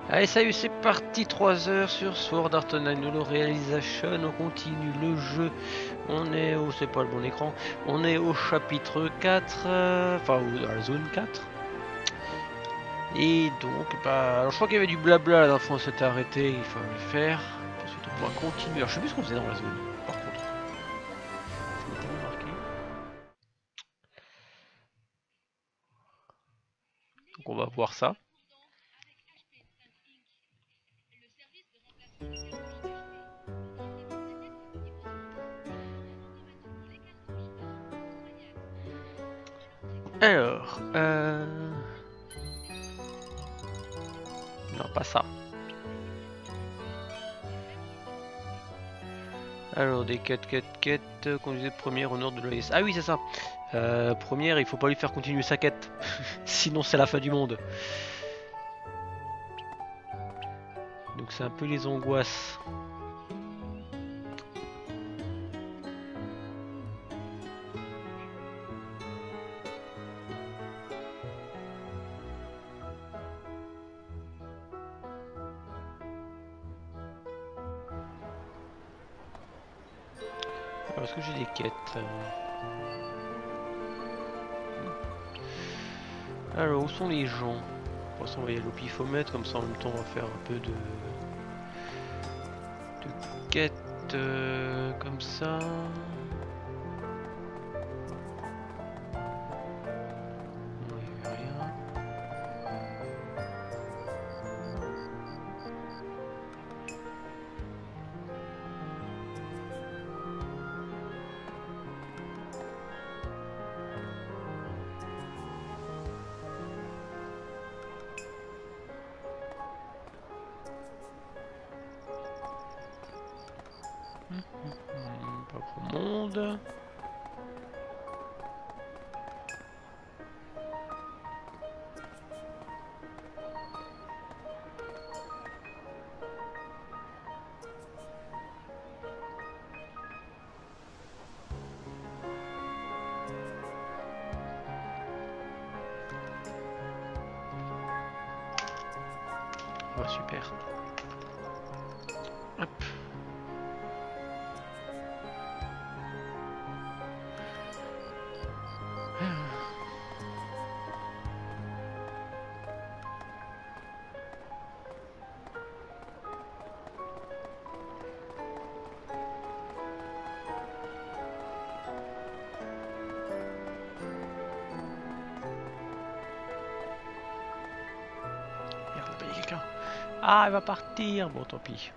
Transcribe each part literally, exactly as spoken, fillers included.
Allez, salut, c'est parti, trois heures sur Sword Art Online, le réalisation, on continue le jeu, on est au, c'est pas le bon écran, on est au chapitre quatre, euh, enfin dans la zone quatre. Et donc, bah, alors je crois qu'il y avait du blabla la dernière fois, on s'était arrêté, il fallait le faire, ensuite on pourra continuer, alors je sais plus ce qu'on faisait dans la zone, par contre, je m'étais pas marqué. Donc on va voir ça. Alors, euh... non, pas ça. Alors, des quêtes, quêtes, quêtes, conduisez première au nord de l'O S. Ah oui, c'est ça. Euh, première, il faut pas lui faire continuer sa quête. Sinon, c'est la fin du monde. Donc, c'est un peu les angoisses. Alors, est-ce que j'ai des quêtes? Alors, où sont les gens? Pour l'instant, on va y aller au pifomètre, comme ça en même temps, on va faire un peu de, de quêtes euh, comme ça. Non, il n'y avait rien. Hum, hum, hum, pas grand monde. Ah, super. Hop. Merde, il y a quelqu'un. Ah, elle va partir. Bon, tant pis.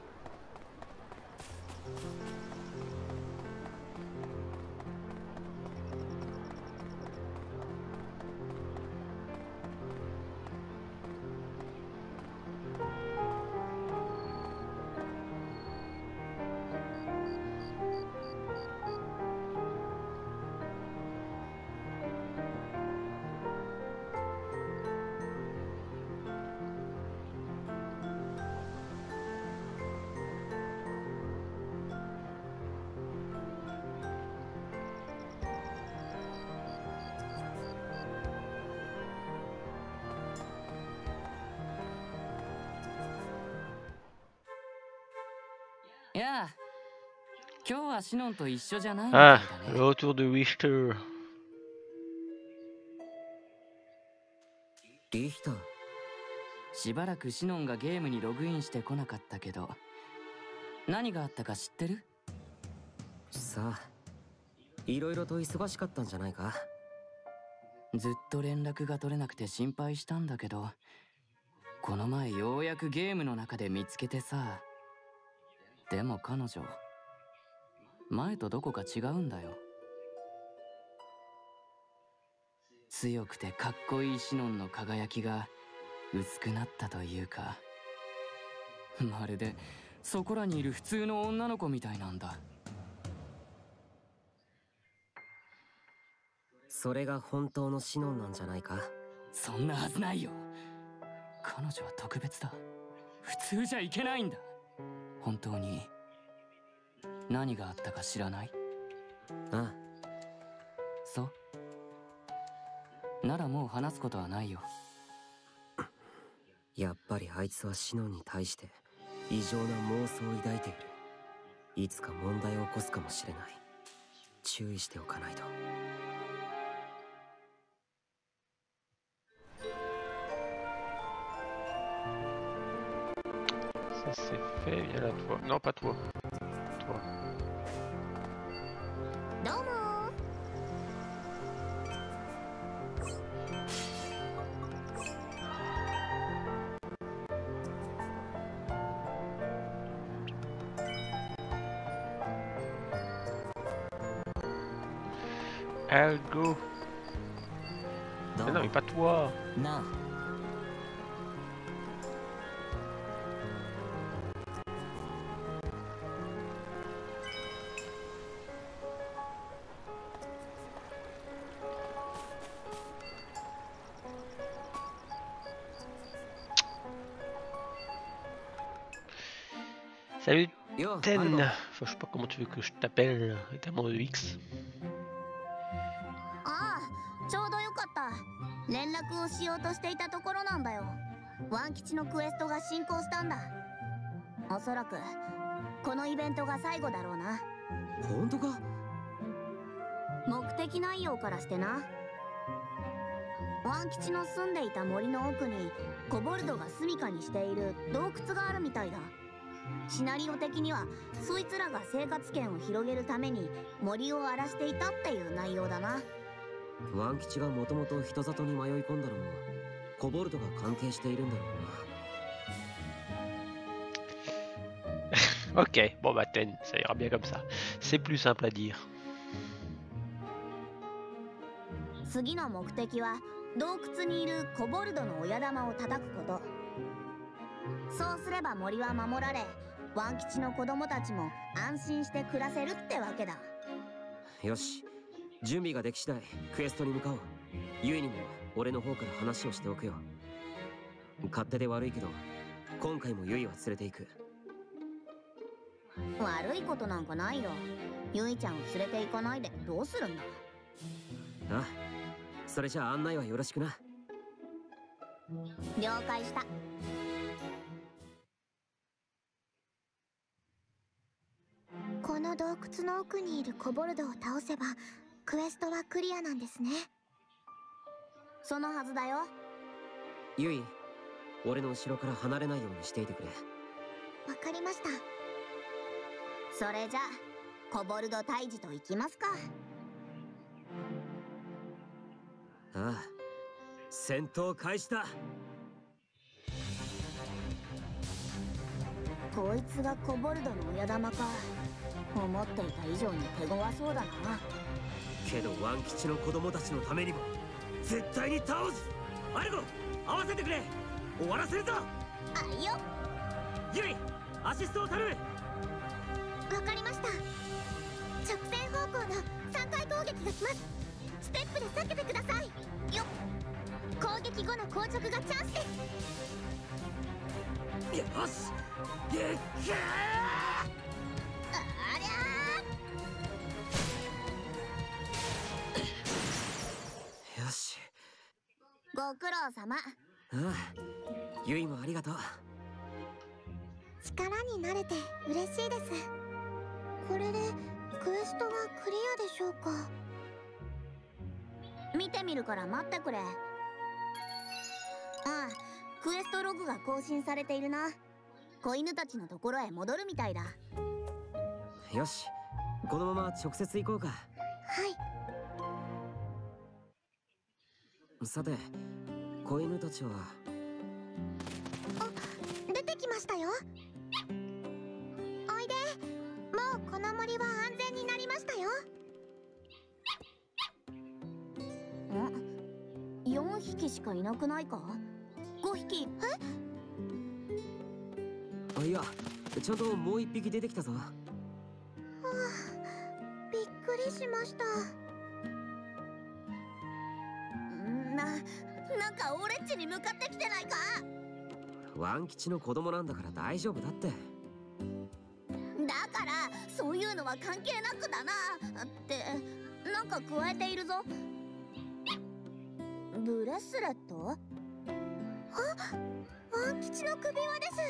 Ah, le retour de Richter. リヒター、しばらくシノンがゲームにログインしてこなかったけど、何があったか知ってる？さあ、いろいろと忙しかったんじゃないか。ずっと連絡が取れなくて心配したんだけど、この前ようやくゲームの中で見つけてさ。でも彼女、前とどこか違うんだよ。強くてかっこいいシノンの輝きが薄くなったというか、まるでそこらにいる普通の女の子みたいなんだ。それが本当のシノンなんじゃないか。そんなはずないよ。彼女は特別だ。普通じゃいけないんだ。本当に何があったか知らない？ああ。そう。ならもう話すことはないよ。 やっぱりあいつはシノンに対して異常な妄想を抱いている。いつか問題を起こすかもしれない。注意しておかないと。 Ça c'est fait, viens là toi. Non, pas toi. Toi. どうも I'll go. Mais non, mais pas toi. なあ。 Salut Yo, Ten. Margot. Enfin, je sais pas comment tu veux que je t'appelle, évidemment de X. ああ、ちょうどよかった。連絡をしようとしていたところなんだよ。ワン吉のクエストが進行したんだ。おそらくこのイベントが最後だろうな。 本当か？ 目的内容からしてな。ワン吉の住んでいた森の奥にコボルドが住処にしている洞窟があるみたいだ。シナリオ的にはそいつらが生活圏を広げるために森を荒らしていたっていう内容だな。 ワン吉がもともと人里に迷い込んだのもコボルドが関係しているんだろうな。 Ok, bon bah Ten, ça ira bien comme ça. C'est plus simple à dire. 次の目的は洞窟にいるコボルドの親玉を叩くこと。そうすれば森は守られ、ワン吉の子供たちも安心して暮らせるってわけだ。 よし、準備ができ次第クエストに向かおう。ユイにも俺の方から話をしておくよ。勝手で悪いけど今回もユイは連れて行く。 悪いことなんかないよ。ユイちゃんを連れて行かないでどうするんだ。 ああ、それじゃあ案内はよろしくな。 了解した。この洞窟の奥にいるコボルドを倒せばクエストはクリアなんですね。そのはずだよ。 ユイ、俺の後ろから離れないようにしていてくれ。 わかりました。それじゃあコボルド退治と行きますか。 ああ、戦闘開始だ。 こいつがコボルドの親玉か。思っていた以上に手強そうだな。 けどワン吉の子供たちのためにも絶対に倒す。アルゴ、合わせてくれ。終わらせるぞ。 あいよ。 ユイ、アシストを頼む。 わかりました。直線方向のさんかい攻撃が来ます。ステップで避けてくださいよ。攻撃後の硬直がチャンスです。 よし、でっけありゃー。よし、 ご苦労様。 ああ、ユイもありがとう。 力になれて嬉しいです。これでクエストはクリアでしょうか。見てみるから待ってくれ。ああ、クエストログが更新されているな。子犬たちのところへ戻るみたいだ。 よし、このまま直接行こうか。 はい。 さて、子犬たちは。 あ、出てきましたよ。おいで。もうこの森は安全になりましたよ。ん？よんひきしかいなくないか？ごひき。 あ、いや、ちゃんともう一匹出てきたぞ。はあ、びっくりしました。な、なんか俺っちに向かってきてないか？ ワン吉の子供なんだから大丈夫だって。 だからそういうのは関係なくだなってなんか加えているぞ。ブレスレット？あ、あワン吉の首輪です。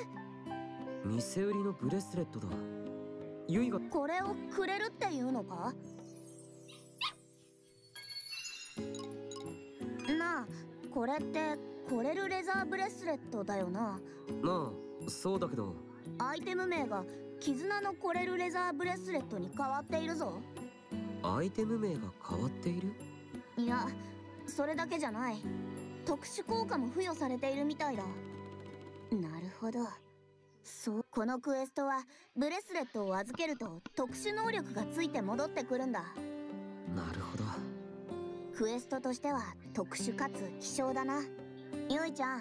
店売りのブレスレットだ。ユイがこれをくれるっていうのか？なあ、これってコレルレザーブレスレットだよな。 まあそうだけど、 アイテム名が絆のコレルレザーブレスレットに変わっているぞ。 アイテム名が変わっている？ いや、それだけじゃない。特殊効果も付与されているみたいだ。なるほど。そう、このクエストはブレスレットを預けると特殊能力がついて戻ってくるんだ。 なるほど。 クエストとしては特殊かつ希少だな。ゆいちゃん。はい。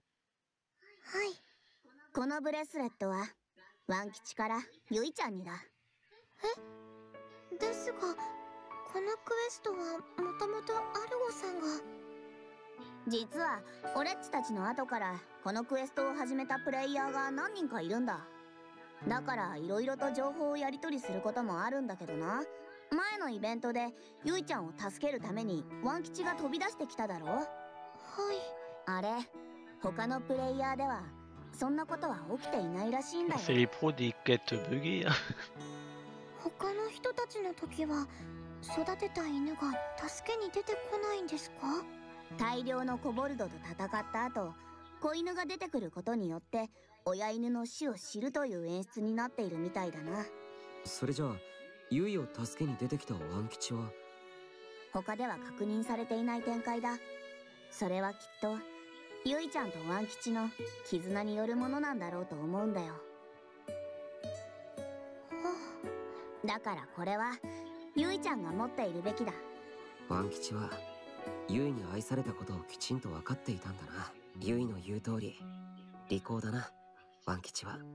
このブレスレットはワン吉からゆいちゃんにだ。え？ですが、このクエストはもともとアルゴさんが。実はオレッチたちの後からこのクエストを始めたプレイヤーが何人かいるんだ。だから色々と情報をやり取りすることもあるんだけどな。前のイベントでゆいちゃんを助けるためにワン吉が飛び出してきただろ。はい。あれ、他のプレイヤーではそんなことは起きていないらしいんだよ。 C'est les pros des quêtes buggées. 他の人たちの時は育てた犬が助けに出てこないんですか？大量のコボルドと戦った後、子犬が出てくることによって親犬の死を知るという演出になっているみたいだな。 それじゃあユイを助けに出てきたワン吉は他では確認されていない展開だ。それはきっとユイちゃんとワン吉の絆によるものなんだろうと思うんだよ。だからこれはユイちゃんが持っているべきだ。 ワン吉はユイに愛されたことをきちんと分かっていたんだな。ユイの言う通り利口だな、ワン吉は。 ワン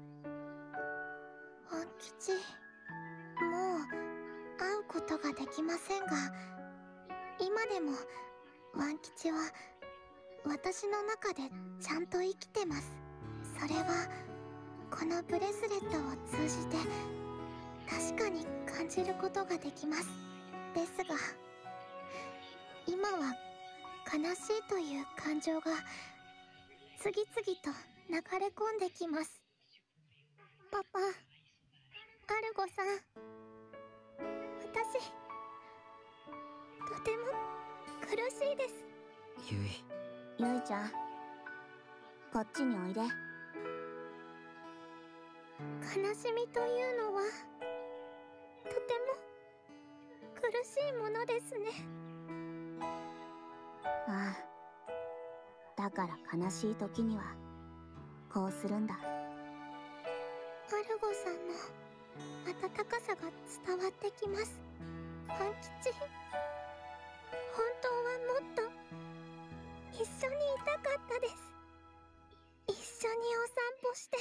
吉、もう会うことができませんが、今でもワン吉は私の中でちゃんと生きてます。それはこのブレスレットを通じて確かに感じることができます。ですが今は悲しいという感情が次々と流れ込んできます。パパ、アルゴさん、私とても苦しいです。 ユイ、 ユイちゃん、こっちにおいで。悲しみというのはとても苦しいものですね。ああ、だから悲しい時にはこうするんだ。アルゴさんの温かさが伝わってきます。ワン吉、本当はもっと一緒にいたかったです。一緒にお散歩して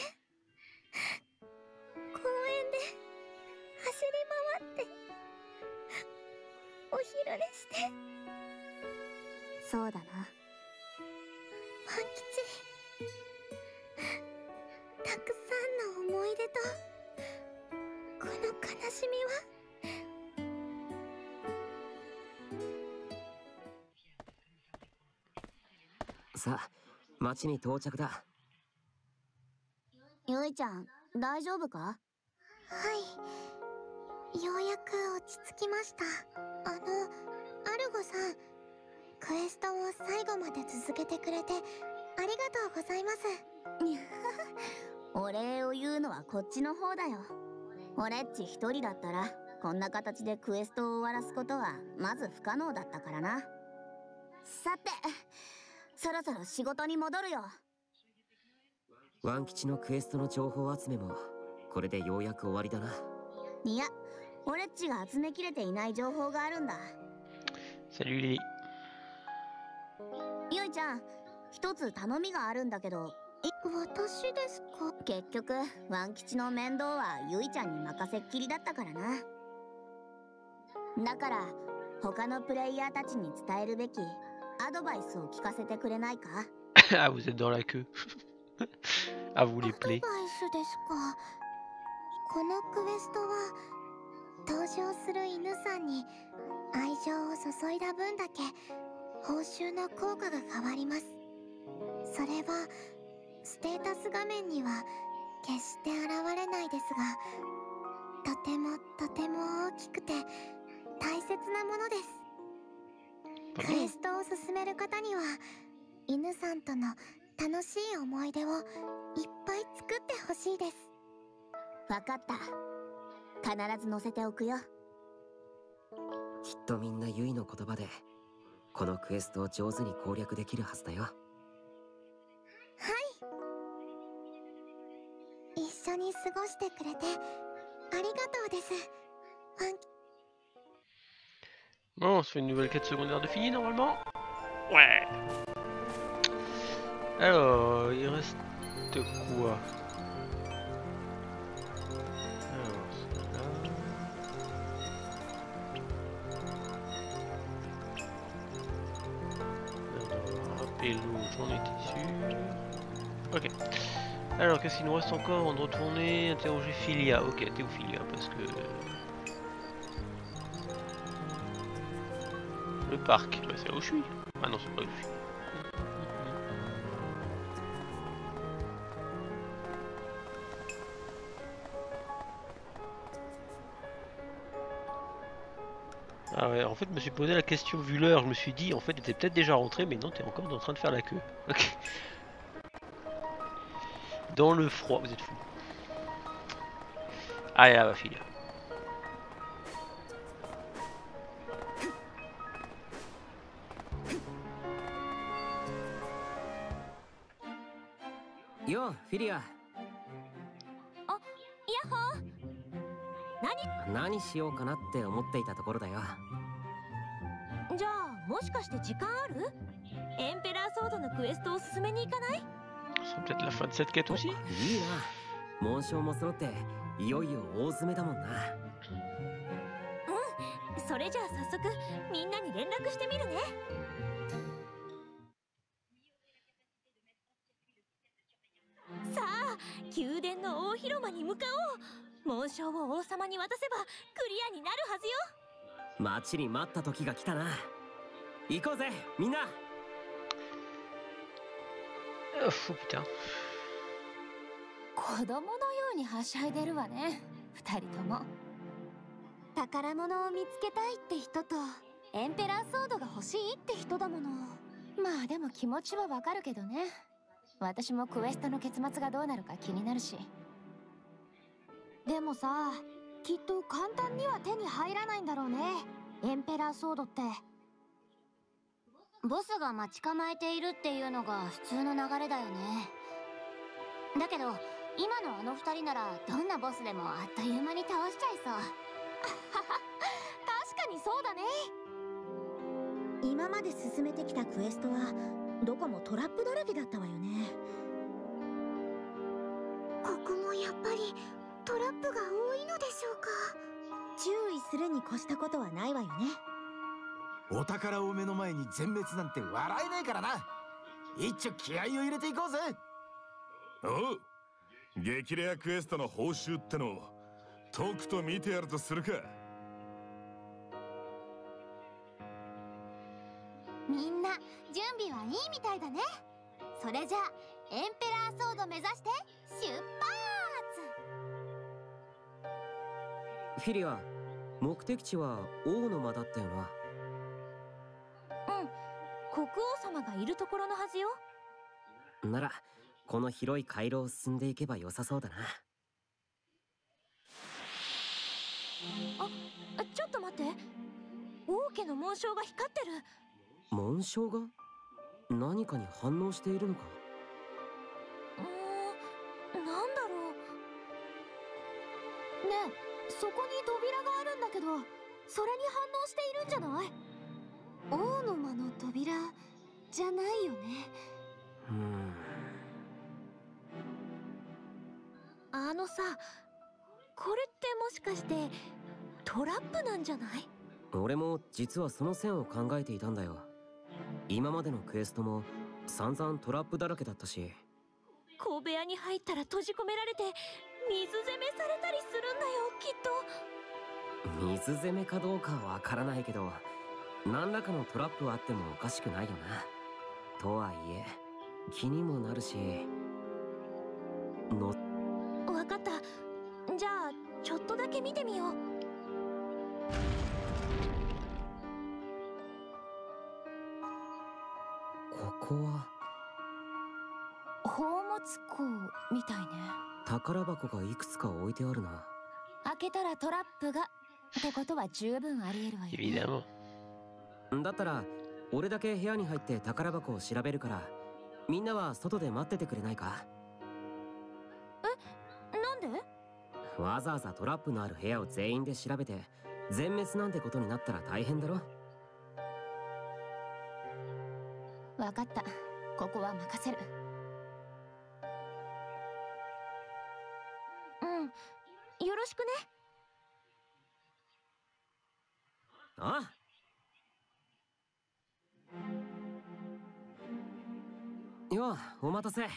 公園で走り回ってお昼寝して。そうだな、ワン吉。たくさんの思い出とこの悲しみは。 さあ町に到着だ。 ゆいちゃん、大丈夫か？はい、ようやく落ち着きました。あの、アルゴさん、クエストを最後まで続けてくれてありがとうございます。お礼を言うのはこっちの方だよ。俺っち一人だったらこんな形でクエストを終わらすことはまず不可能だったからな。さて、そろそろ仕事に戻るよ。 ワン吉のクエストの情報集めもこれでようやく終わりだな。 いや、俺っちが集めきれていない情報があるんだ。 Salut Lily. ゆいちゃん、一つ頼みがあるんだけど。え、私ですか？結局ワン吉の面倒はゆいちゃんに任せっきりだったからな。だから他のプレイヤーたちに伝えるべきアドバイスを聞かせてくれないか？ Ah, vous êtes dans la queue. À vous les plaies. アドバイスですか。このクエストは登場する犬さんに愛情を注いだ分だけ報酬の効果が変わります。それはステータス画面には決して現れないですが、とてもとても大きくて大切なものです。クエストを進める方には犬さんとの楽しい思い出をいっぱい作ってほしいです。 わかった。必ず載せておくよ。 きっとみんなユイの言葉でこのクエストを上手に攻略できるはずだよ。 はい、一緒に過ごしてくれてありがとうです。ワン Bon, on se fait une nouvelle quête secondaire de fini normalement. Ouais. Alors, il reste quoi? Alors, ça là. Rappeler l'autre, j'en étais sûr. Ok. Alors, qu'est-ce qu'il nous reste encore avant de retourner? Interroger Philia. Ok, t'es où Philia? Parce que... Le parc, bah, c'est là où je suis. Ah non, c'est pas où je suis. Ah ouais, en fait, je me suis posé la question vu l'heure. Je me suis dit, en fait, t'étais peut-être déjà rentré, mais non, t'es encore en train de faire la queue. Ok. Dans le froid, vous êtes fous. Allez, là, ma fille. Yo, Philia. あ、イヤホー。何？ 何しようかなって思っていたところだよ。 じゃあもしかして時間ある？エンペラーソードのクエストを進めに行かない？ C'est peut-être la fin de cette quête aussi. いいな。紋章も揃っていよいよ大詰めだもんな。 うん。それじゃあ早速みんなに連絡してみるね。さあ、宮殿の大広間に向かおう。紋章を王様に渡せばクリアになるはずよ。 待ちに待った時が来たな。行こうぜ、みんな。 Oh putain. 子供のようにはしゃいでるわね、二人とも。宝物を見つけたいって人とエンペラーソードが欲しいって人だもの。まあでも気持ちはわかるけどね。私もクエストの結末がどうなるか気になるし。でもさ、きっと簡単には手に入らないんだろうね、エンペラーソードって。 ボスが待ち構えているっていうのが普通の流れだよね。だけど今のあの二人ならどんなボスでもあっという間に倒しちゃいそう。 確かにそうだね。 今まで進めてきたクエストはどこもトラップだらけだったわよね。 ここもやっぱりトラップが多いのでしょうか。 注意するに越したことはないわよね。 お宝を目の前に全滅なんて笑えねえからな。一丁気合を入れていこうぜ。 おう、激レアクエストの報酬ってのをとくと見てやるとするか。 みんな準備はいいみたいだね。それじゃあエンペラーソード目指して出発。 フィリア、目的地は王の間だったよな。 うん、国王様がいるところのはずよ。 ならこの広い回廊を進んでいけば良さそうだな。 あ、ちょっと待って。王家の紋章が光ってる。 紋章が何かに反応しているのか。 うーん、なんだろう。ねえ、そこに扉があるんだけど、それに反応しているんじゃない？王の間の扉じゃないよね。 うーん。 あのさ、これってもしかしてトラップなんじゃない？ 俺も実はその線を考えていたんだよ。今までのクエストも散々トラップだらけだったし。 小部屋に入ったら閉じ込められて水攻めされたりするんだよ、きっと。 水攻めかどうかはわからないけど、何らかのトラップはあってもおかしくないよな。とはいえ気にもなるし、 の。 わかった。じゃあちょっとだけ見てみよう。 ここは宝物庫みたいね。 宝箱がいくつか置いてあるな。 開けたらトラップがってことは十分ありえるわよ、ね。 Évidemment。 だったら俺だけ部屋に入って宝箱を調べるから、みんなは外で待っててくれないか？ え、なんで？ わざわざトラップのある部屋を全員で調べて全滅なんてことになったら大変だろ。 わかった。ここは任せる。うん、よろしくね。 ああ。よう、お待たせ。あ、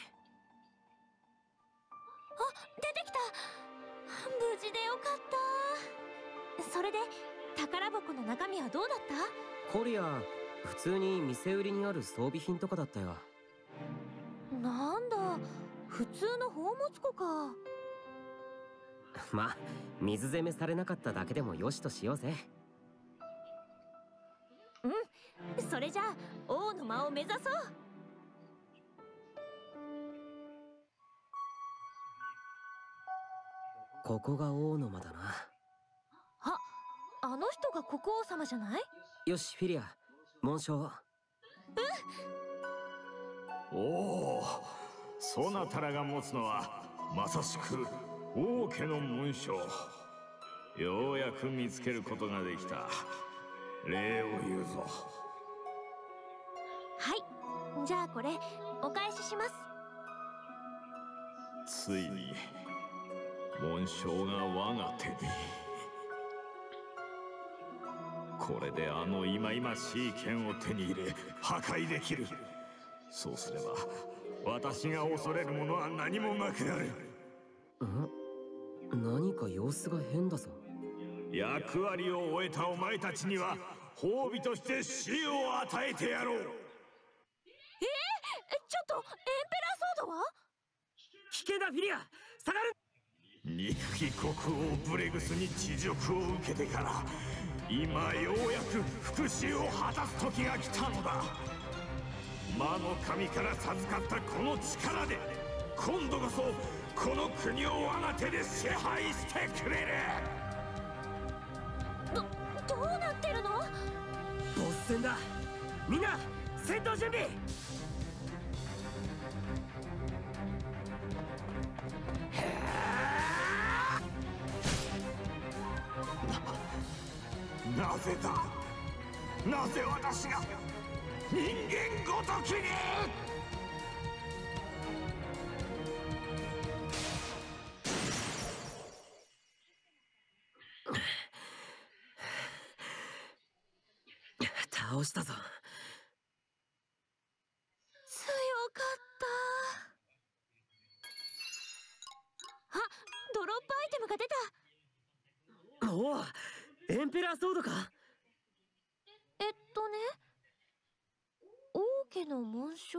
出てきた。無事でよかった。それで宝箱の中身はどうだった？ コリア、普通に店売りにある装備品とかだったよ。 なんだ、普通の宝物庫か。 まあ、水攻めされなかっただけでもよしとしようぜ。 うん、それじゃあ王の間を目指そう。 ここが王の間だな。 あ、あの人が国王様じゃない？ よし、フィリア、紋章。 うん。おお、そなたらが持つのはまさしく王家の紋章。ようやく見つけることができた。礼を言うぞ。 はい、じゃあこれお返しします。 ついに紋章が我が手に。これであの忌々しい剣を手に入れ破壊できる。そうすれば私が恐れるものは何もなくなる。 ん？何か様子が変だぞ。 役割を終えたお前たちには褒美として死を与えてやろう。えー、 ちょっとエンペラーソードは？ 危険だフィリア、下がる。 憎き国王ブレグスに恥辱を受けてから今ようやく復讐を果たす時が来たのだ。魔の神から授かったこの力で今度こそこの国を我が手で支配してくれる。 ど、どうなってるの？ ボス戦だ。みんな戦闘準備。 なぜだ、なぜ私が人間ごときに。 倒したぞ。 強かった。あ、ドロップアイテムが出た。 おお、エンペラーソードか。 えっとね、王家の紋章。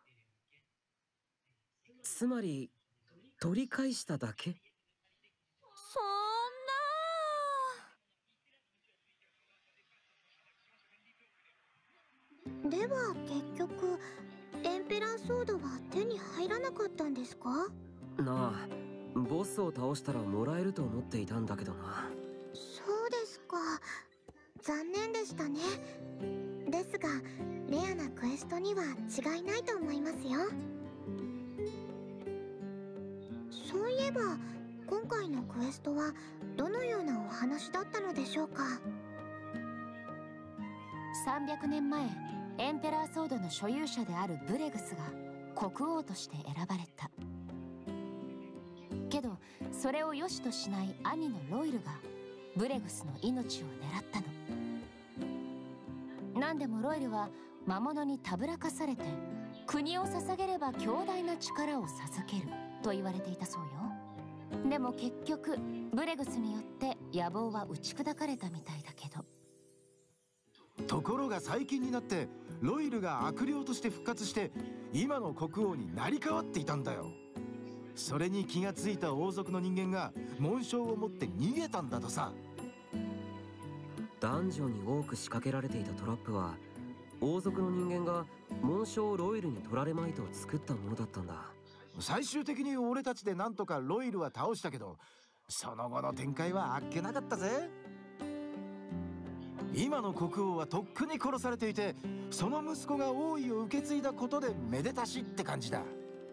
つまり取り返しただけ？ そんな。では結局エンペラーソードは手に入らなかったんですか？ なあ、ボスを倒したらもらえると思っていたんだけどな。 そうですか。残念でしたね。ですがレアなクエストには違いないと思いますよ。そういえば今回のクエストはどのようなお話だったのでしょうか？ さんびゃくねんまえ、エンペラーソードの所有者であるブレグスが国王として選ばれた。けどそれを良しとしない兄のロイルがブレグスの命を狙ったの。何でもロイルは魔物にたぶらかされて国を捧げれば強大な力を授けると言われていたそうよ。でも結局ブレグスによって野望は打ち砕かれたみたいだけど。 ところが最近になってロイルが悪霊として復活して今の国王に成り代わっていたんだよ。 それに気がついた王族の人間が紋章を持って逃げたんだとさ。 ダンジョンに多く仕掛けられていたトラップは王族の人間が紋章ロイルに取られまいと作ったものだったんだ。 最終的に俺たちでなんとかロイルは倒したけど、その後の展開はあっけなかったぜ。今の国王はとっくに殺されていて、その息子が王位を受け継いだことでめでたしって感じだ。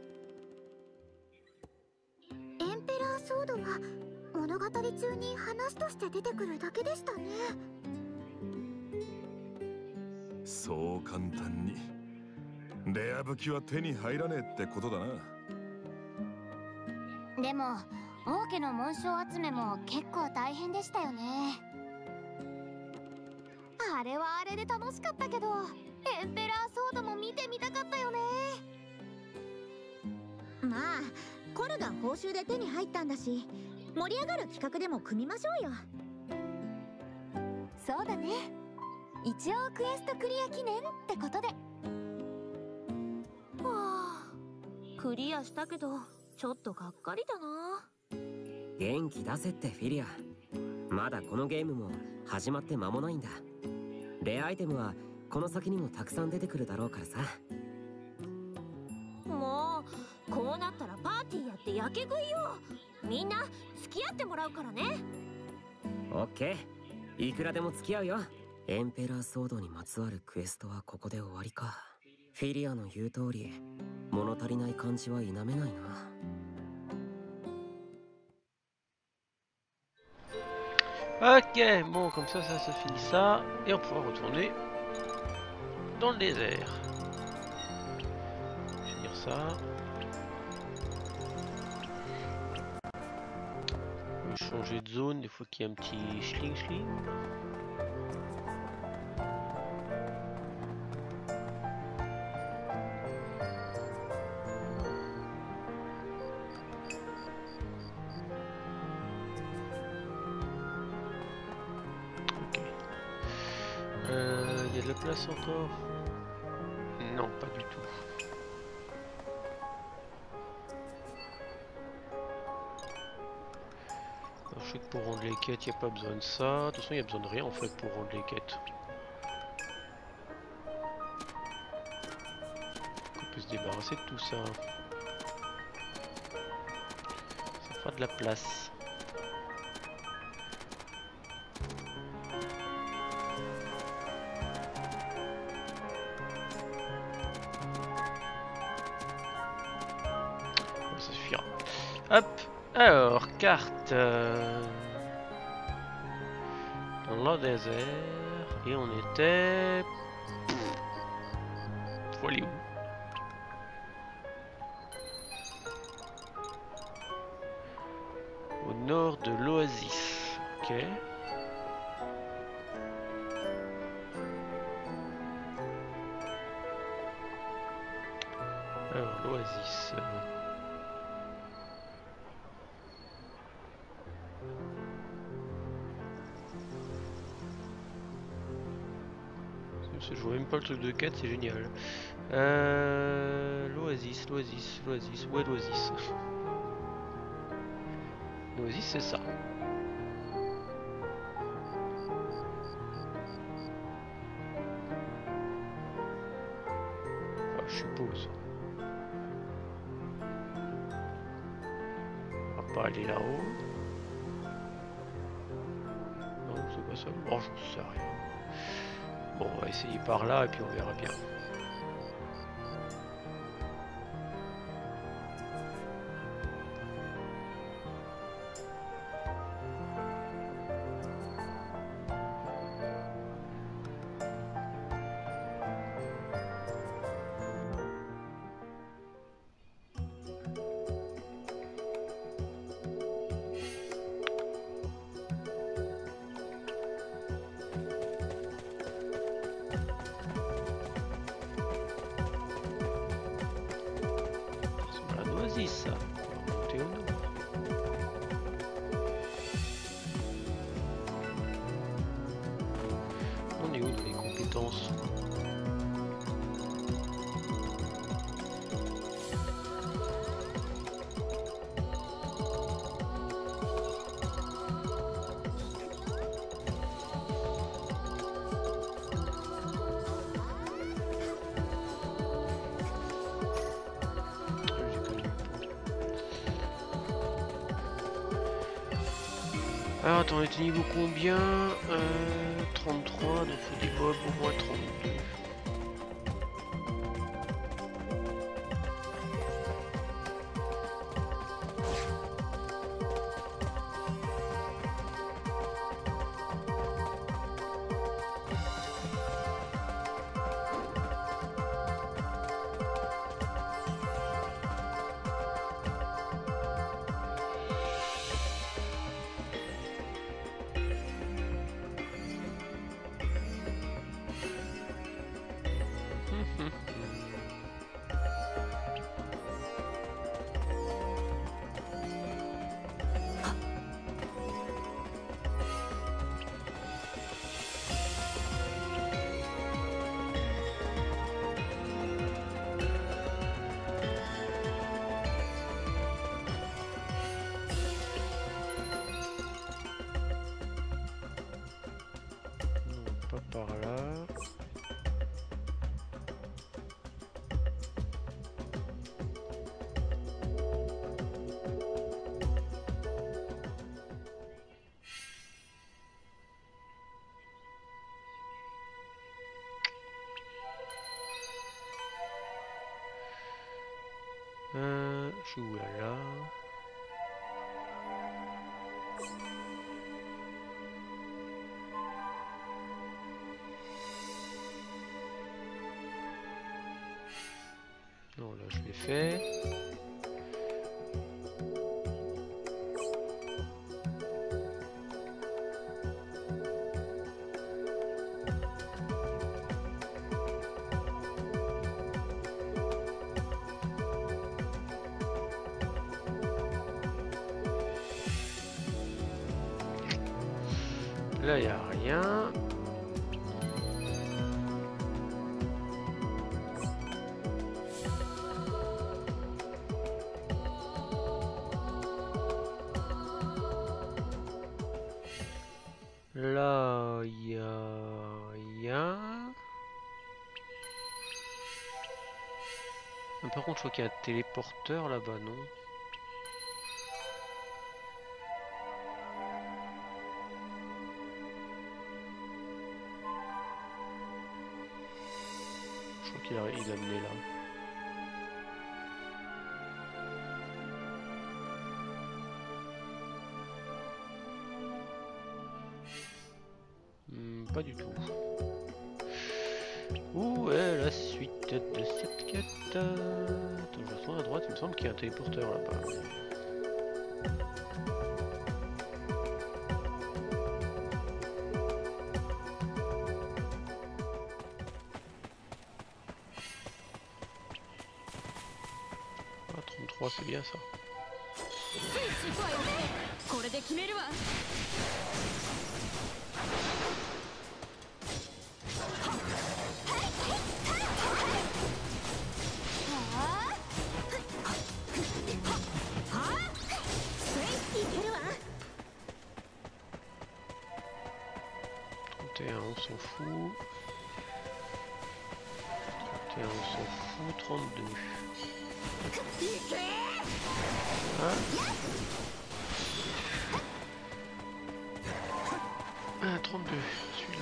エンペラーソードは物語中に話として出てくるだけでしたね。 そう簡単にレア武器は手に入らねえってことだな。 でも王家の紋章集めも結構大変でしたよね。あれはあれで楽しかったけど、エンペラーソードも見てみたかったよね。 まあコルが報酬で手に入ったんだし、盛り上がる企画でも組みましょうよ。 そうだね。一応クエストクリア記念ってことで。 はあ、クリアしたけどちょっとがっかりだな。 元気出せってフィリア。まだこのゲームも始まって間もないんだ。レアアイテムはこの先にもたくさん出てくるだろうからさ。 もうこうなったらパーティーやってやけ食いよ。みんな付き合ってもらうからね。 オッケー、いくらでも付き合うよ。エンペラーソードにまつわるクエストはここで終わりか。フィリアの言う通り物足りない感じは否めないな。 Ok, bon, comme ça, ça se finit ça, et on pourra retourner dans le désert. Finir ça. On peut changer de zone, des fois qu'il y a un petit schling schling. Il y a de la place encore? Non, pas du tout. Alors, je sais que pour rendre les quêtes, il n'y a pas besoin de ça. De toute façon, il n'y a besoin de rien en fait pour rendre les quêtes. On peut se débarrasser de tout ça. Ça fera de la place. Hop, alors, carte euh, dans le désert, et on était... Faut aller où? Au nord de l'oasis, ok. Alors, l'oasis... Je vois même pas le truc de quête, c'est génial. Euh, l'oasis, l'oasis, l'oasis, où est l'oasis? L'oasis c'est ça. Enfin, je suppose. On va pas aller là-haut. Non, c'est pas ça. Oh, j'en sais rien. Bon, on va essayer par là et puis on verra bien. Ça, on va monter au nord. On est où dans les compétences? Alors attends, on était niveau combien euh, trente-trois, donc faut des mobs au moins trente-deux. Par là. Euh, je suis où là, là. Non, là je l'ai fait. Là, il n'y a rien. Là, il y a rien. Par contre, je crois qu'il y a un téléporteur là-bas, non? Je crois qu'il a, il a amené là. Hmm, pas du tout. Où est la suite de cette quête? Attends, je retourne à droite, il me semble qu'il y a un téléporteur là-bas. Ah, trente-trois, c'est bien ça. trente et un, on s'en fout. trente et un, on s'en fout. trente-deux. Hein? Ah, trente-deux, celui-là.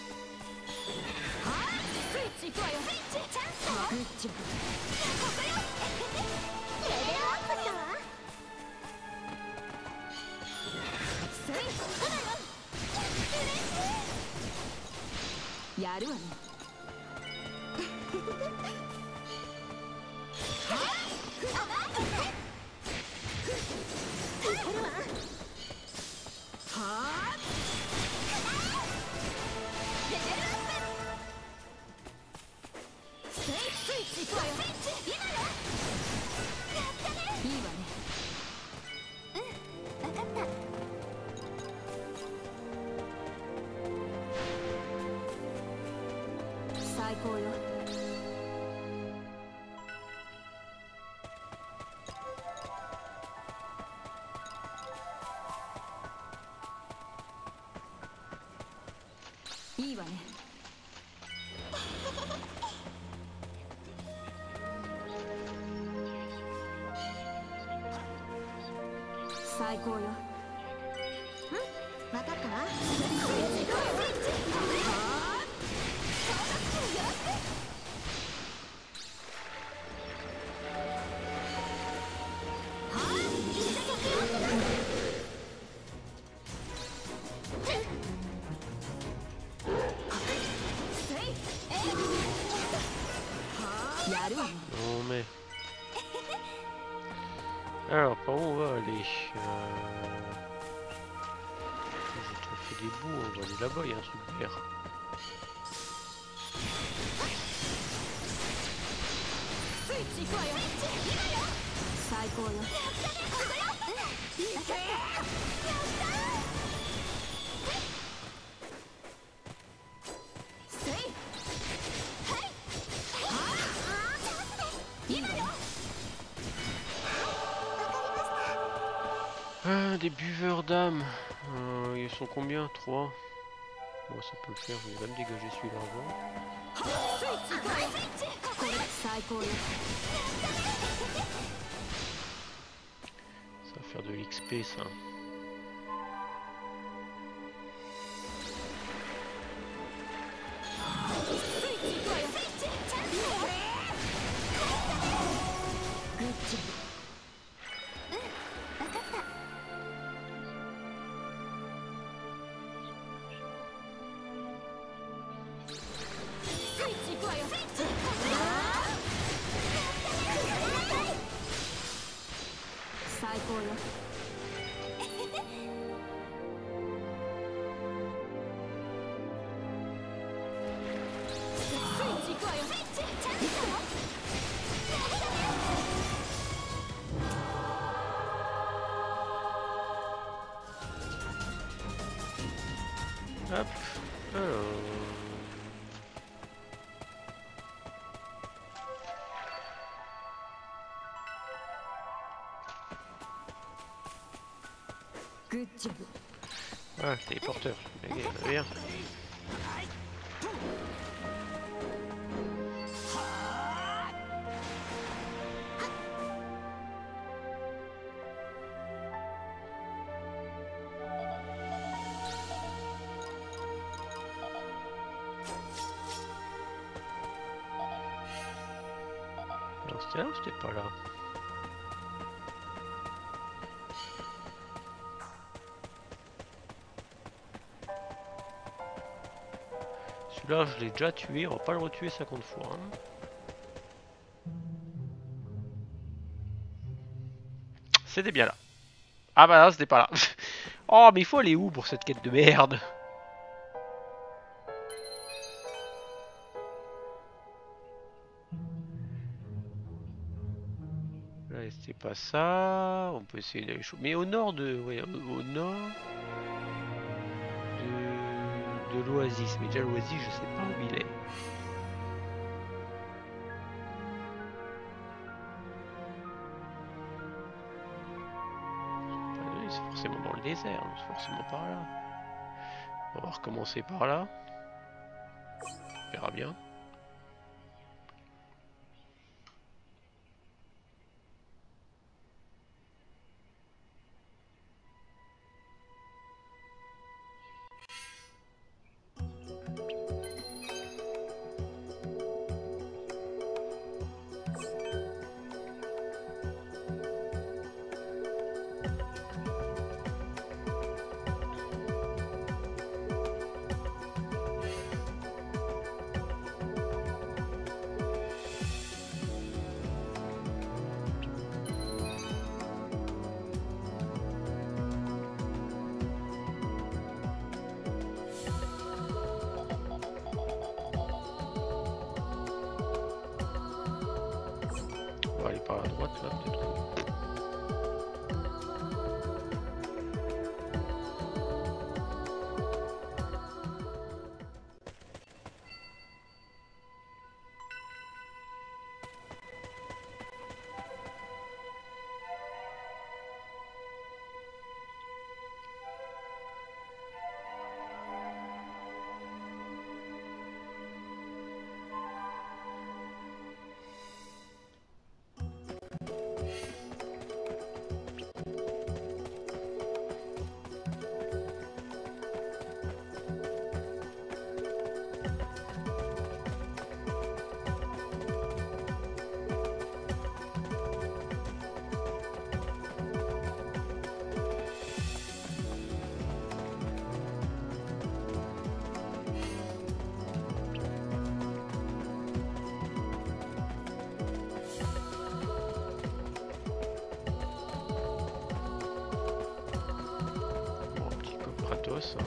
いいわね。最高よ。ん？ Non mais... Alors, par où on va aller euh... J'ai trop fait des bouts, on va aller là-bas, il y a un truc vert. Ah, des buveurs d'âme. Euh, ils sont combien? Trois. Bon, ça peut le faire, je vais même dégager celui-là avant. Ça va faire de l'X P ça. Hop, alors... Ah, téléporteur, bien. Alors c'était là ou c'était pas là? Celui-là je l'ai déjà tué, on va pas le retuer cinquante fois. Hein. C'était bien là. Ah bah là c'était pas là. Oh mais il faut aller où pour cette quête de merde? Là c'était pas ça. On peut essayer d'aller chaud. Mais au nord de. Ouais, au nord de, de l'oasis. Mais déjà l'oasis je sais pas où il est. C'est forcément dans le désert, c'est forcément par là. On va recommencer par là. On verra bien. On va aller par la droite là peut-être. ça.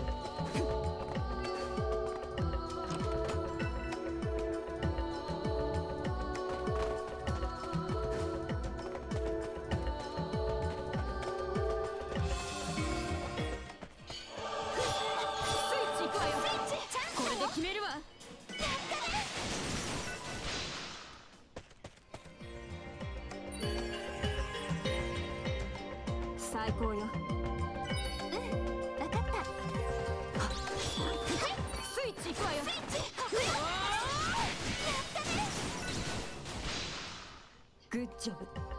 Good job.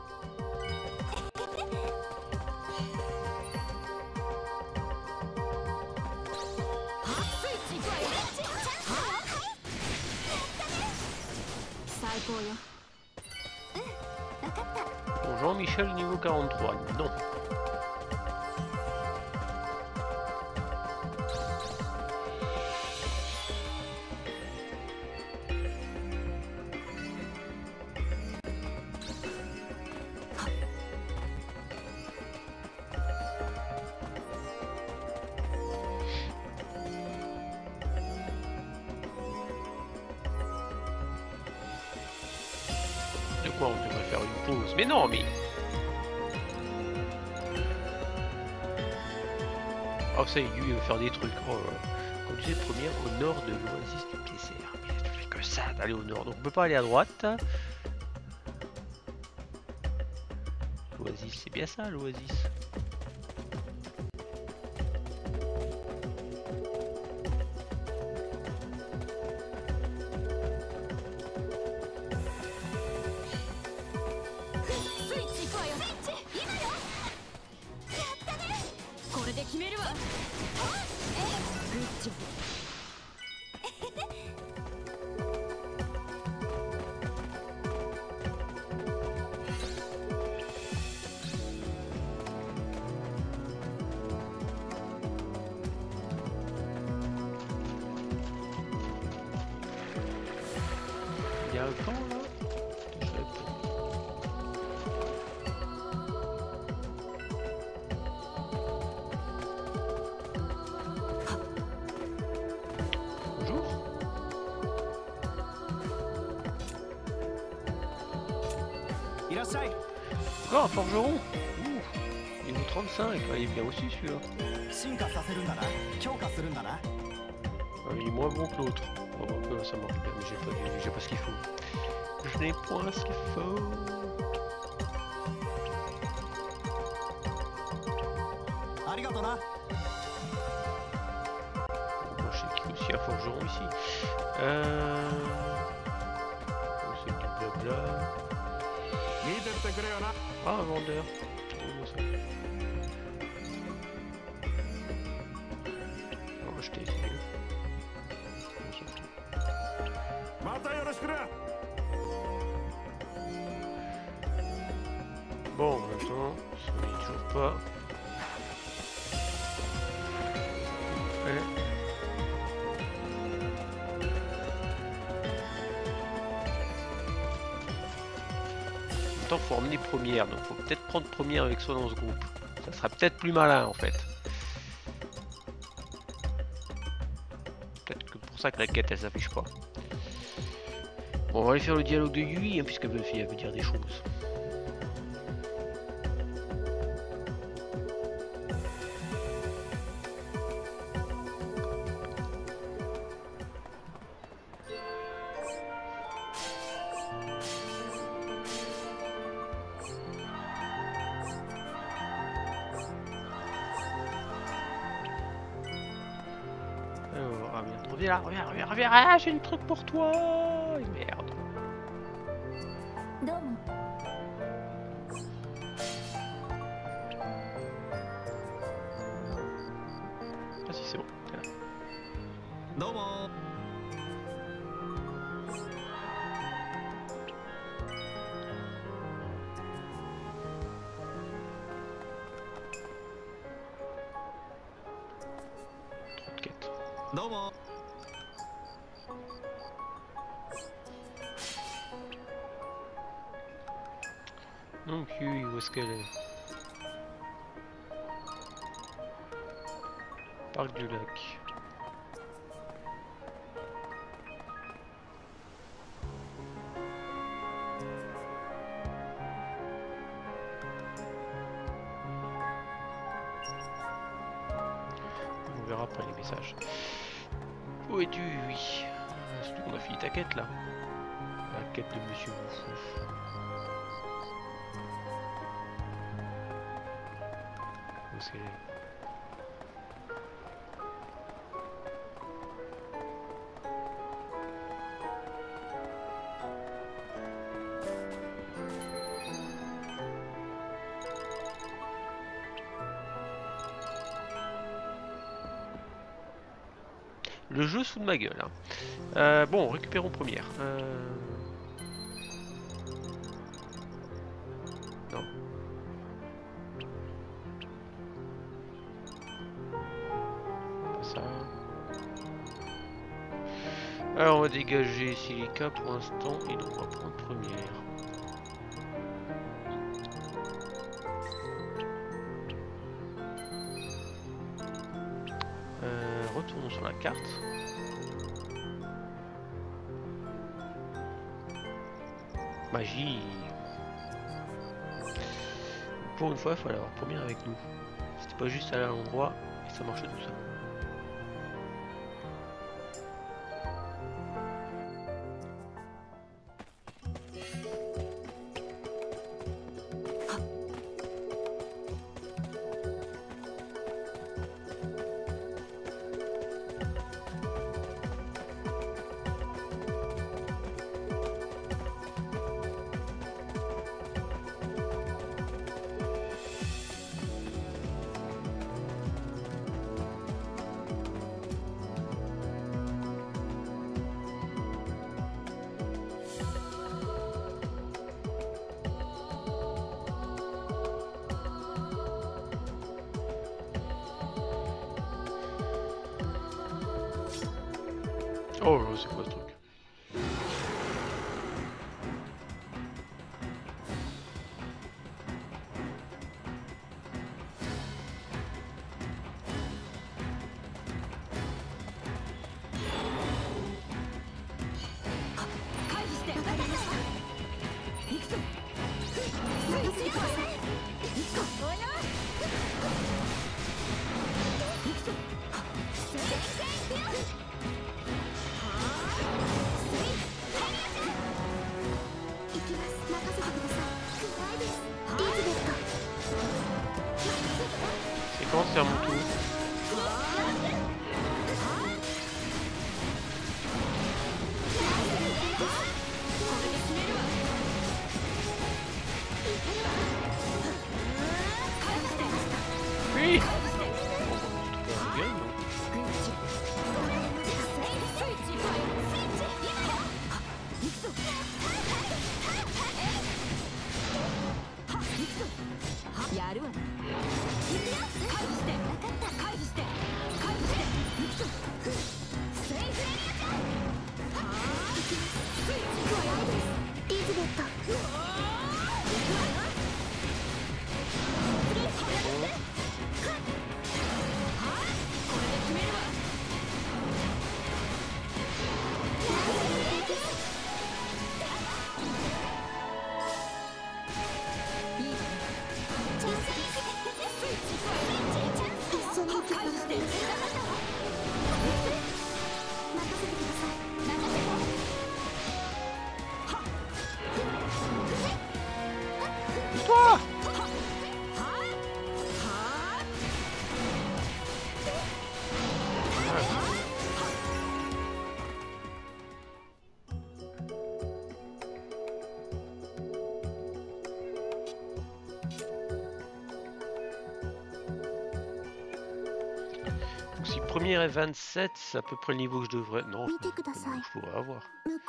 Bon, Jean-Michel niveau quarante-trois, non. On devrait faire une pause. Mais non, mais... Oh, ça y est, lui, il veut faire des trucs. Oh, conduisez première au nord de l'oasis du désert. Mais tu fais que ça d'aller au nord. Donc on peut pas aller à droite. L'oasis, c'est bien ça, l'oasis. Il y a un camp là? Je sais pas. Bonjour. Encore un forgeron. Ouh. Niveau trente-cinq, il est bien aussi celui-là. Ah, il est moins bon que l'autre. Oh, bah, ça marche bien, mais j'ai pas, j'ai pas ce qu'il faut. Je n'ai point ce qu'il faut. Bon, je sais qu'il y a aussi un forgeron ici. Euh... C'est du blabla. Ah, un vendeur. Oh, ça. On va acheter, c'est mieux. Bon, maintenant, ça ne toujours pas. Ouais. Maintenant, faut emmener première, donc faut peut-être prendre première avec soi dans ce groupe. Ça sera peut-être plus malin en fait. Peut-être que pour ça que la quête elle s'affiche pas. Bon, on va aller faire le dialogue de Yui, hein, puisque Buffy elle veut dire des choses. Reviens là, reviens, reviens, reviens, ah, j'ai un truc pour toi. Merde. Ah si, c'est bon. Domo. Trop de quêtes. Domo. Donc Yui, où est-ce qu'elle est? Parc du lac. On verra après les messages. Où es-tu? Oui. Surtout qu'on a fini ta quête là. La quête de Monsieur Moufou. Où c'est? Le jeu se fout de ma gueule. Hein. Euh, bon, récupérons première. Euh... Non. Pas ça. Alors on va dégager Silica pour l'instant et on va prendre première. Euh, retournons sur la carte. Magie. Pour une fois, il fallait avoir première avec nous. C'était pas juste aller à l'endroit et ça marchait tout ça. Oh, c'est quoi ce truc? Quand c'est à mon tour. Oui. Donc si première est vingt-sept, c'est à peu près le niveau que je devrais... Non, je, je pourrais avoir.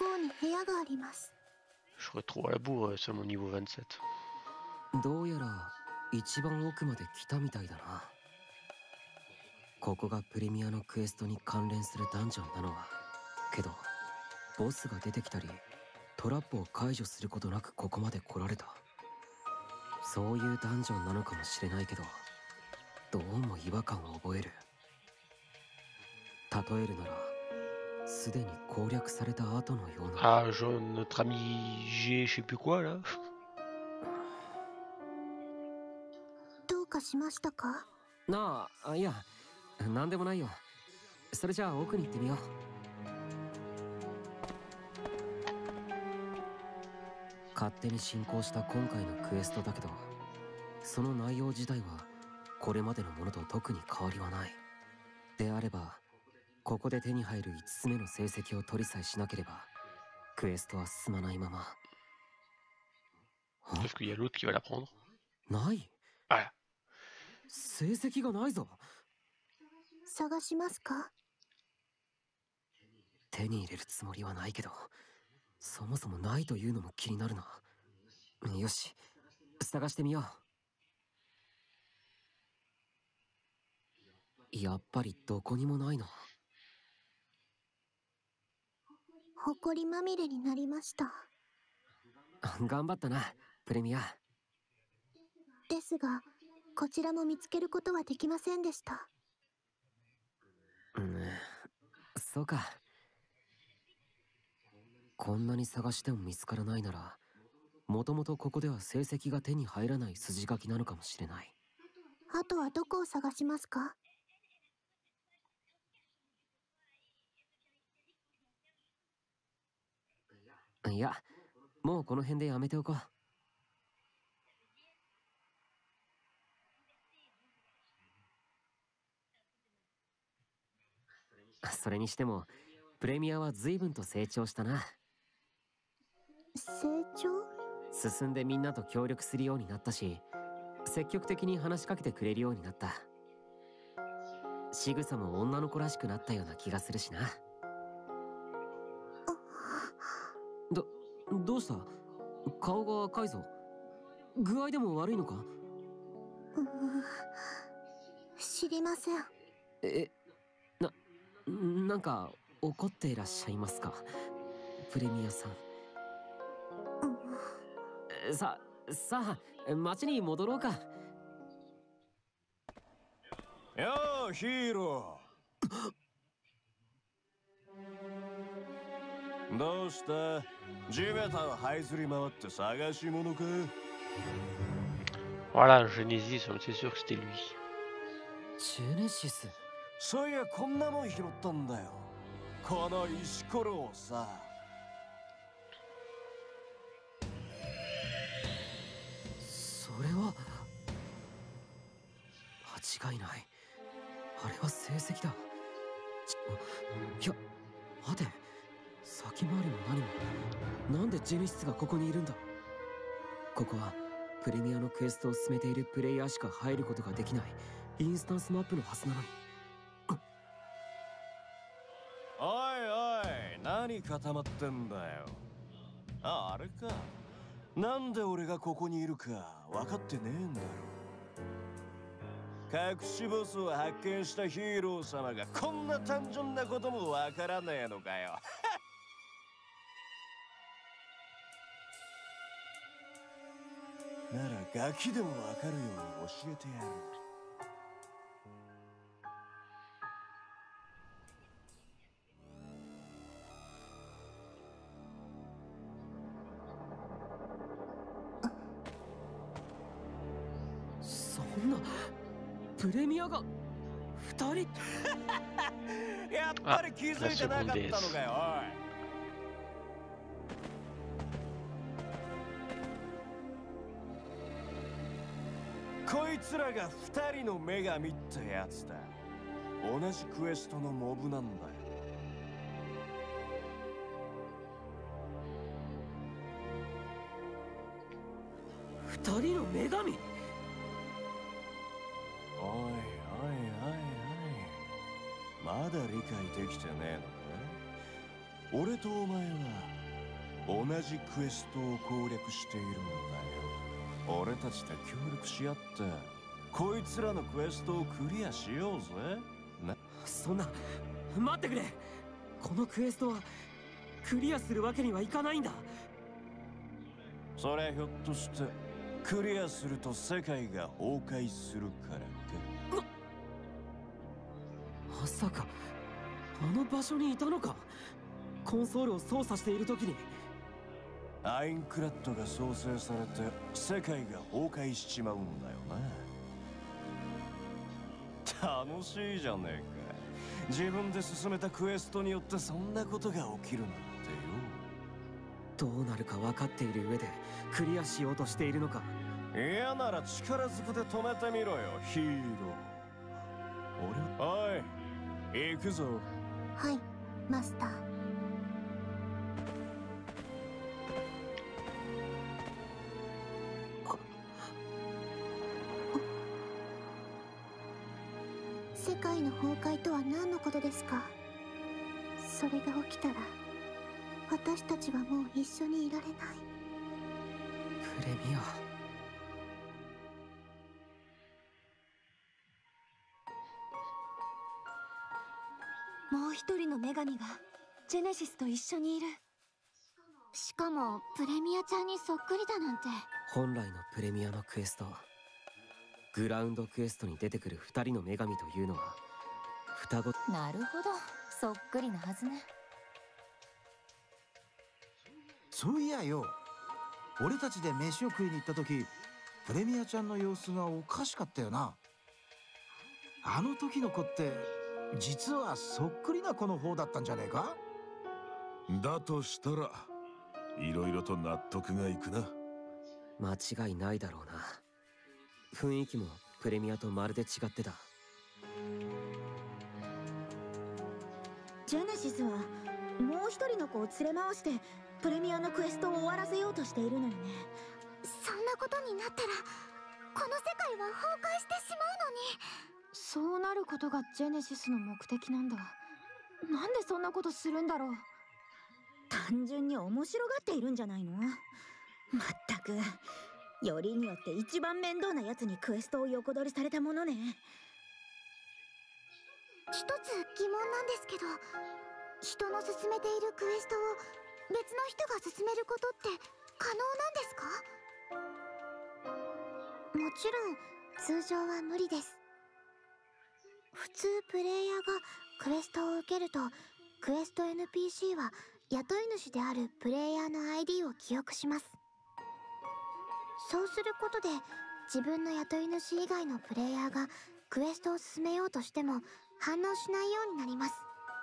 Je serais trop à la bourre sur mon niveau vingt-sept. どうやら一番奥まで来たみたいだな。ここがプレミアのクエストに関連するダンジョンなのはけどボスが出てきたりトラップを解除することなくここまで来られた。そういうダンジョンなのかもしれないけどどうも違和感を覚える。 例えるならすでに攻略された後のような。 Ah, genre notre ami G, je sais plus quoi là. どうかしましたか？ なあ、いや、なんでもないよ。それじゃあ奥に行ってみよう。勝手に進行した今回のクエストだけど、その内容自体はこれまでのものと特に変わりはない。であればここで手に入るいつつめの成績を取りさえしなければクエストは進まないまま。 Sauf qu'il y a l'autre qui va la prendre. ない。 Ah. 成績がないぞ。 探しますか？ 手に入れるつもりはないけど、そもそもないというのも気になるな。よし、探してみよう。やっぱりどこにもないな。 ほこりまみれになりました。 頑張ったな、プレミア。 ですが、こちらも見つけることはできませんでした。 うん、そうか。こんなに探しても見つからないなら、もともとここでは成績が手に入らない筋書きなのかもしれない。 あとはどこを探しますか？ いや、もうこの辺でやめておこう。それにしてもプレミアは随分と成長したな。 成長？ 進んでみんなと協力するようになったし、積極的に話しかけてくれるようになった。仕草も女の子らしくなったような気がするしな。ど、どうした？顔が赤いぞ。具合でも悪いのか？ うーん、知りません。 え、な、なんか怒っていらっしゃいますか、プレミアさん。うん、さ、さあ、町に戻ろうか。 よー、ヒーロー。どうした？地べたを這いずり回って探し物か？ Voilà, Genesis, c'est sûr que c'était lui. Genesis? そういや、こんなもん拾ったんだよ。この石ころをさ。 それは間違いない。あれは成績だ。いや、待て。先回りも何も。なんでジェネシスがここにいるんだ。ここはプレミアのクエストを進めているプレイヤーしか入ることができないインスタンスマップのはずなのに。 おいおい、何固まってんだよ。あ、あれか。なんで俺がここにいるか分かってねえんだろ。隠しボスを発見したヒーロー様がこんな単純なことも分からねえのかよ。ならガキでも分かるように教えてやる。 そんなプレミアがふたり。 やっぱり気づいてなかったのかよ、おい。こいつらが二人の女神ってやつだ。同じクエストのモブなんだよ。 二人の女神？おいおいおいおい、まだ理解できてねえのか？俺とお前は同じクエストを攻略しているんだよ。俺たちで協力し合ってこいつらのクエストをクリアしようぜな。 そんな、待ってくれ。このクエストはクリアするわけにはいかないんだ。 それひょっとしてクリアすると世界が崩壊するからか？ まさかあの場所にいたのか。コンソールを操作している時に。 アインクラッドが創生されて世界が崩壊しちまうんだよな。楽しいじゃねえか。自分で進めたクエストによってそんなことが起きるなんてよ。 どうなるか分かっている上でクリアしようとしているのか。 嫌なら力ずくで止めてみろよ、ヒーロー。俺、おい、行くぞ。 はい、マスター。世界の崩壊とは何のことですか？それが起きたら私たちはもう一緒にいられない。 プレミア。 もう一人の女神がジェネシスと一緒にいる。 しかもプレミアちゃんにそっくりだなんて。 本来のプレミアのクエスト、グラウンドクエストに出てくる二人の女神というのは双子。 なるほど、そっくりなはずね。 そういやよ、俺たちで飯を食いに行った時、プレミアちゃんの様子がおかしかったよな。あの時の子って実はそっくりな子の方だったんじゃねえか？ だとしたらいろいろと納得がいくな。 間違いないだろうな。雰囲気もプレミアとまるで違ってた。 ジェネシスはもう一人の子を連れ回してプレミアのクエストを終わらせようとしているのよね。そんなことになったらこの世界は崩壊してしまうのに。そうなることがジェネシスの目的なんだ。なんでそんなことするんだろう。単純に面白がっているんじゃないの？まったく、よりによって一番面倒なやつにクエストを横取りされたものね。一つ疑問なんですけど、人の進めているクエストを別の人が進めることって可能なんですか？もちろん通常は無理です。普通プレイヤーがクエストを受けると、クエスト エヌピーシー は雇い主であるプレイヤーの アイディー を記憶します。そうすることで自分の雇い主以外のプレイヤーがクエストを進めようとしても反応しないようになります。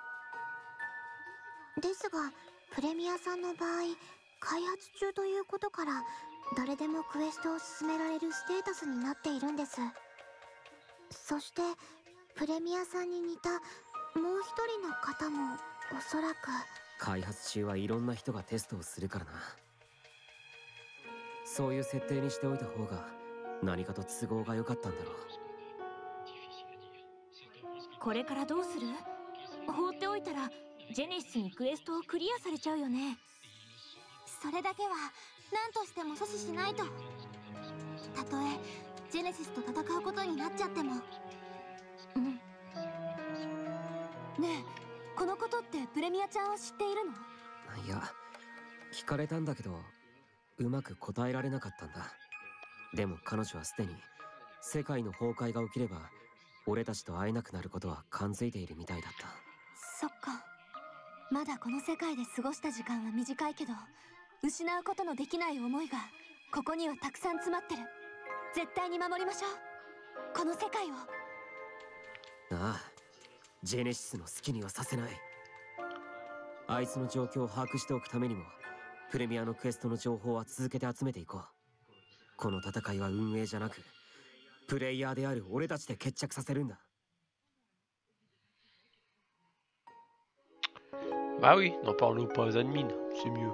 ですがプレミアさんの場合、開発中ということから誰でもクエストを進められるステータスになっているんです。そしてプレミアさんに似たもう一人の方もおそらく。 開発中はいろんな人がテストをするからな。そういう設定にしておいた方が何かと都合が良かったんだろう。 これからどうする？放っておいたらジェネシスにクエストをクリアされちゃうよね。 それだけは何としても阻止しないと。たとえジェネシスと戦うことになっちゃっても。 うん。ねえ、このことってプレミアちゃんは知っているの？ いや、聞かれたんだけどうまく答えられなかったんだ。でも彼女はすでに世界の崩壊が起きれば俺たちと会えなくなることは感づいているみたいだった。 そっか。まだこの世界で過ごした時間は短いけど、失うことのできない思いがここにはたくさん詰まってる。絶対に守りましょう、この世界を。 ああ、ジェネシスの好きにはさせない。あいつの状況を把握しておくためにもプレミアのクエストの情報は続けて集めていこう。この戦いは運営じゃなくプレイヤーである俺たちで決着させるんだ。 Bah oui, n'en parlons pas aux admins, c'est mieux.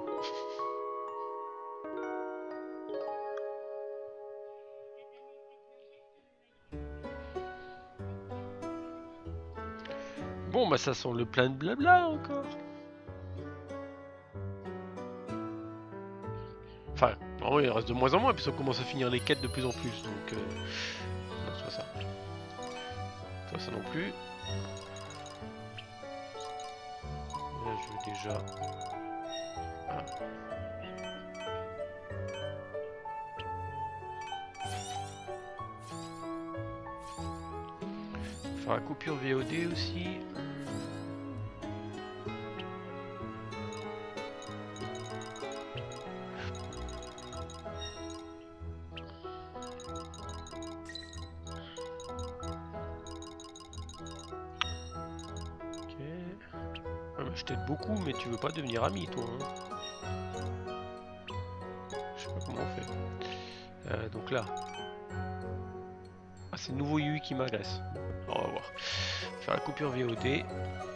Bon bah ça sent le plein de blabla encore. Enfin, en vrai il reste de moins en moins puisqu'on commence à finir les quêtes de plus en plus, donc... Euh... Non, c'est pas ça. Toi ça non plus. Là je veux déjà... Ah. Faire la coupure V O D aussi. je t'aide beaucoup, mais tu veux pas devenir ami, toi. Hein. Je sais pas comment on fait. Euh, donc là. Ah, c'est le nouveau Yui qui m'agresse. On va voir. Faire la coupure V O D.